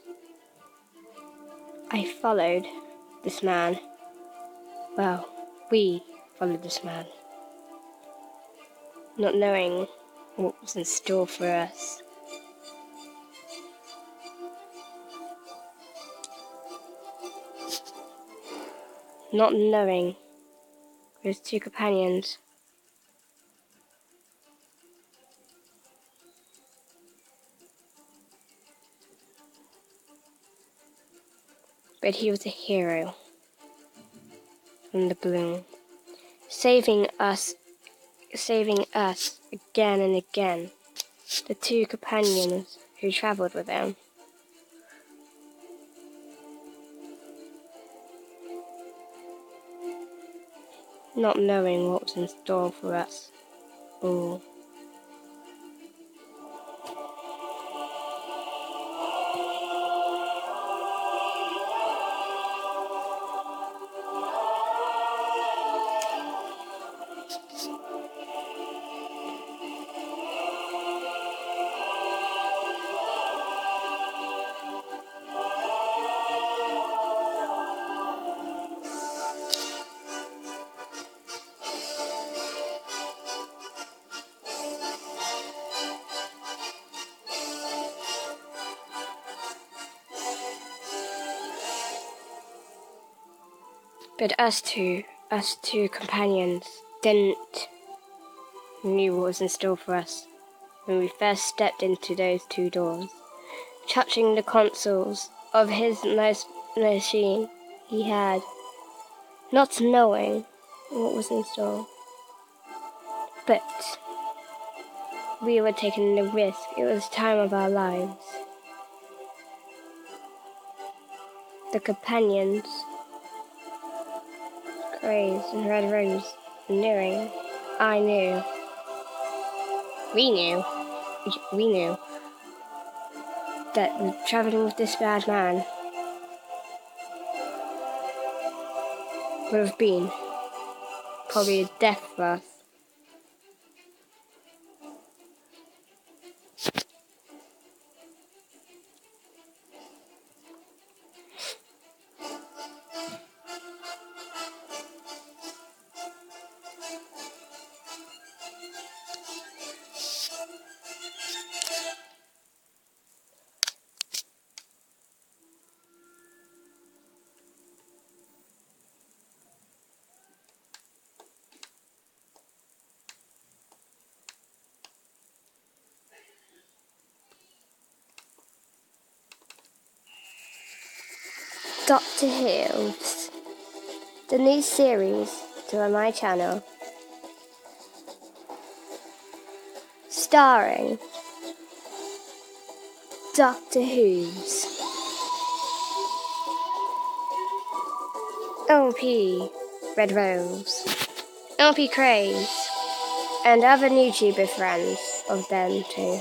I followed this man. Well, we followed this man, not knowing what was in store for us. Not knowing his two companions. But he was a hero from the balloon, saving us again and again, the two companions who travelled with him. Not knowing what was in store for us all. But us two companions didn't knew what was in store for us when we first stepped into those two doors, touching the consoles of his nice machine he had, not knowing what was in store. But we were taking the risk. It was the time of our lives. The companions, Grace and Red Rose, knowing, I knew, we knew that traveling with this bad man would have been probably a death for us. Dr. Whooves, the new series to my channel, starring Dr. Whooves, LP Red Rose, LP Craze, and other YouTuber friends of them too.